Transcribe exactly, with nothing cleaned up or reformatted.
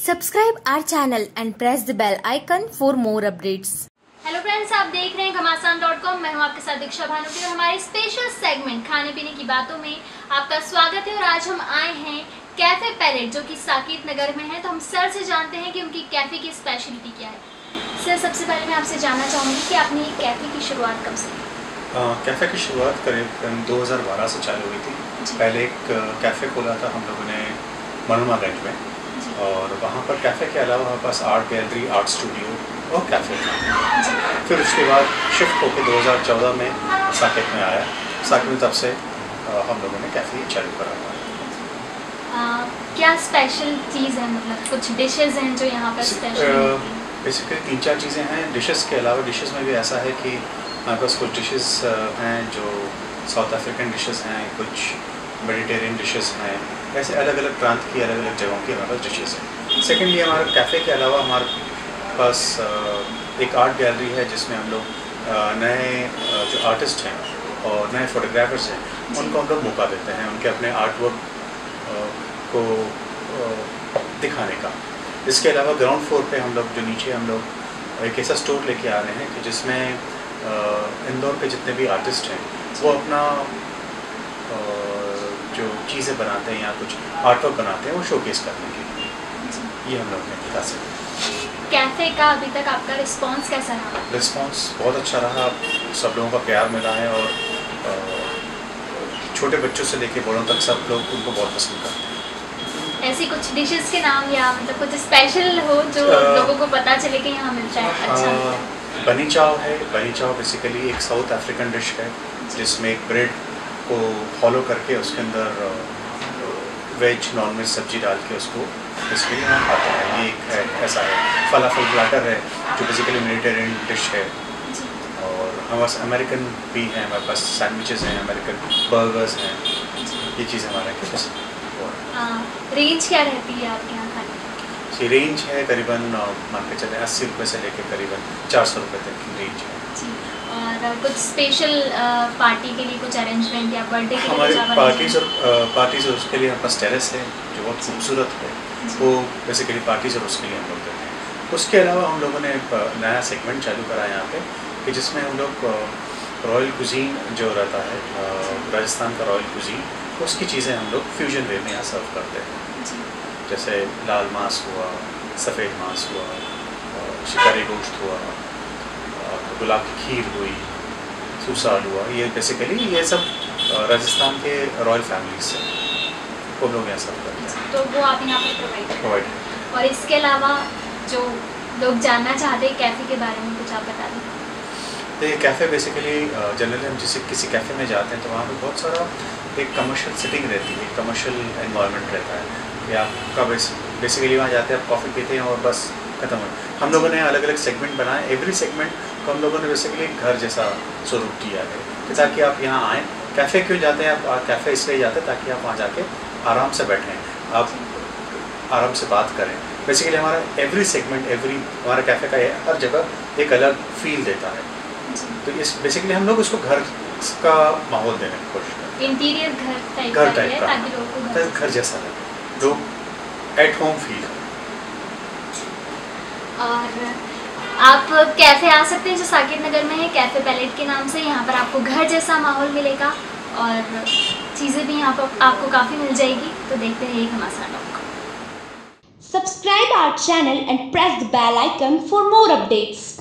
Subscribe our channel and press the bell icon for more updates. Hello friends, आप देख रहे हैं घमासान डॉट कॉम। मैं हूं आपके साथ दीक्षा भानुकी और हमारे स्पेशल सेगमेंट खाने पीने की बातों में आपका स्वागत है। और आज हम आए हैं कैफे पैलेट जो कि साकेत नगर में है। तो हम सर से जानते हैं कि उनकी कैफे की स्पेशलिटी क्या है। सर, सबसे पहले मैं आपसे जानना चाहूँगी कि आपने कैफे की शुरुआत कब से की? कैफ़े की शुरुआत करीब दो हज़ार बारह से चालू हुई थी। पहले एक कैफ़े खोला था हम लोगों ने मनुमागंज में, और वहाँ पर कैफ़े के अलावा हमारे पास आर्ट गैलरी, आर्ट स्टूडियो और कैफ़े था। फिर उसके बाद शिफ्ट होकर दो हज़ार चौदह में साकेत में आया। साकेत में तब से हम लोगों ने कैफ़े चालू करा हुआ है। क्या स्पेशल चीज़ है, मतलब कुछ डिशेस हैं जो यहाँ पर स्पेशल? बेसिकली तीन चार चीज़ें हैं। डिशेस के अलावा डिशेस में भी ऐसा है कि हमारे पास कुछ डिशेस हैं जो साउथ अफ्रीकन डिशेस हैं, कुछ मेडिटेरियन डिशेस हैं। ऐसे अलग अलग प्रांत की अलग अलग जगहों की हमारे पास डिशेस हैं। सेकेंडली, हमारे कैफ़े के अलावा हमारे पास एक आर्ट गैलरी है जिसमें हम लोग नए जो आर्टिस्ट हैं और नए फोटोग्राफर्स हैं उनको हम लोग मौका देते हैं उनके अपने आर्ट वर्क को दिखाने का। इसके अलावा ग्राउंड फ्लोर पे हम लोग जो नीचे हम लोग एक ऐसा स्टोर लेके आ रहे हैं कि जिसमें इंदौर के जितने भी आर्टिस्ट हैं वो अपना जो चीज़ें बनाते हैं या कुछ आर्ट वर्क बनाते हैं वो शोकेस करने के लिए ये हम लोग ने बता सकते। कैफ़े का अभी तक आपका रिस्पांस कैसा रहा? रिस्पांस बहुत अच्छा रहा। सब लोगों का प्यार मिला है और छोटे बच्चों से लेके बड़ों तक सब लोग उनको बहुत पसंद करते हैं। ऐसी कुछ डिशेस के नाम या मतलब कुछ स्पेशल हो जो आ, लोगों को पता चले कि यहाँ मिलता है अच्छा? बनी चाव है। बनी चाव बेसिकली एक साउथ अफ्रीकन डिश है जिसमें एक ब्रेड को फॉलो करके उसके अंदर वेज नॉन वेज सब्जी डाल के उसको बेसिकली हम खाते हैं। ये एक है, ऐसा है। फलाफल प्लाटर है जो बेसिकली मेडिटेरियन डिश है। और हमारे पास अमेरिकन भी हैं, हमारे पास सैंडविचेस हैं, अमेरिकन बर्गर्स हैं। ये चीज़ हमारे यहाँ के पास। रेंज क्या रहती है आपके यहाँ खाने की? जी, रेंज है करीबन मान के चले अस्सी रुपये से लेकर करीबन चार सौ रुपये तक की रेंज है। और कुछ स्पेशल पार्टी के लिए कुछ अरेंजमेंट या बर्थडे के लिए? हमारे पार्टीज़ और पार्टीज़ और उसके लिए हमारे पास टेरेस है जो बहुत खूबसूरत है। वो बेसिकली पार्टीज़ और उसके लिए हम लोग देते हैं। उसके अलावा हम लोगों ने नया सेगमेंट चालू करा यहाँ पे कि जिसमें हम लोग रॉयल कुजीन जो रहता है राजस्थान का रॉयल कुजीन, उसकी चीज़ें हम लोग फ्यूजन वे में यहाँ सर्व करते हैं। जैसे लाल मांस हुआ, सफ़ेद मांस हुआ, शिकारी गोश्त हुआ, गुलाब की खीर हुई, सूसाल हुआ। ये बेसिकली ये सब राजस्थान के रॉयल फैमिलीज से वो लोग यहाँ सब करते हैं। तो वो आप यहाँ पर प्रोवाइड प्रोवाइड और इसके अलावा जो लोग जानना चाहते हैं कैफ़े के बारे में कुछ आप बता दें। तो ये कैफ़े बेसिकली जनरली हम जैसे किसी कैफ़े में जाते हैं तो वहाँ पे बहुत सारा एक कमर्शियल सेटिंग रहती है, कमर्शियल एनवायरनमेंट रहता है। या आपका बेसिकली वहाँ जाते हैं, आप कॉफ़ी पीते हैं और बस खत्म हो। हम लोगों ने अलग अलग सेगमेंट बनाए। एवरी सेगमेंट को हम लोगों ने बेसिकली घर जैसा स्वरूप दिया है कि ताकि आप यहाँ आएँ। कैफ़े क्यों जाते हैं आप? कैफ़े इसलिए जाते हैं ताकि आप वहाँ जाके आराम से बैठें, आप आराम से बात करें। बेसिकली हमारा एवरी सेगमेंट एवरी हमारा कैफ़े का हर जगह एक अलग फील देता है। तो इस बेसिकली हम लोग उसको घर का माहौल देने की कोशिश करते हैं। इंटीरियर घर टाइप घर टाइप का, ताकि लोगों को घर जैसा लगे, लोग एट होम फील करें। और आप कैफ़े आ सकते हैं जो साकेत नगर में है, कैफ़े पैलेट के नाम से। यहाँ पर आपको घर जैसा माहौल मिलेगा और चीज़ें भी यहाँ पर आपको काफ़ी मिल जाएगी। तो देखते रहिए Ghamasan dot com. Subscribe our channel and press the bell icon for more updates.